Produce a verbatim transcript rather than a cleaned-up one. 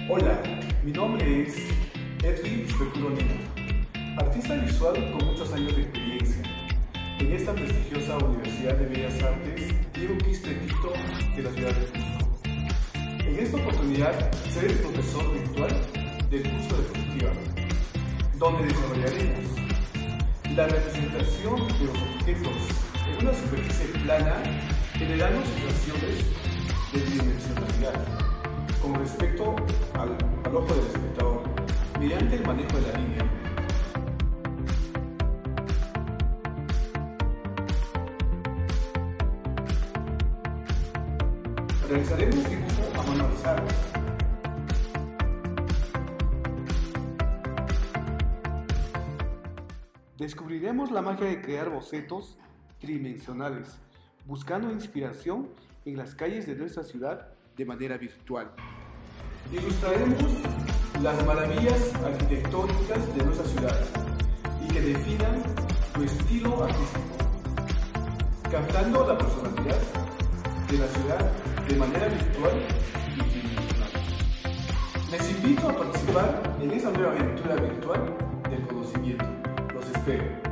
Hola, mi nombre es Edwin Especuro Lima, artista visual con muchos años de experiencia en esta prestigiosa Universidad de Bellas Artes Diego Quispe Tito de la ciudad de Cusco. En esta oportunidad seré el profesor virtual del curso de perspectiva, donde desarrollaremos la representación de los objetos en una superficie plana, generando sensaciones de tridimensionalidad con respecto al, al ojo del espectador, mediante el manejo de la línea. Realizaremos dibujo a mano alzada. Descubriremos la magia de crear bocetos tridimensionales, buscando inspiración en las calles de nuestra ciudad de manera virtual. Ilustraremos las maravillas arquitectónicas de nuestra ciudad y que definan tu estilo artístico, captando la personalidad de la ciudad de manera virtual y tridimensional. Les invito a participar en esta nueva aventura virtual del conocimiento. Los espero.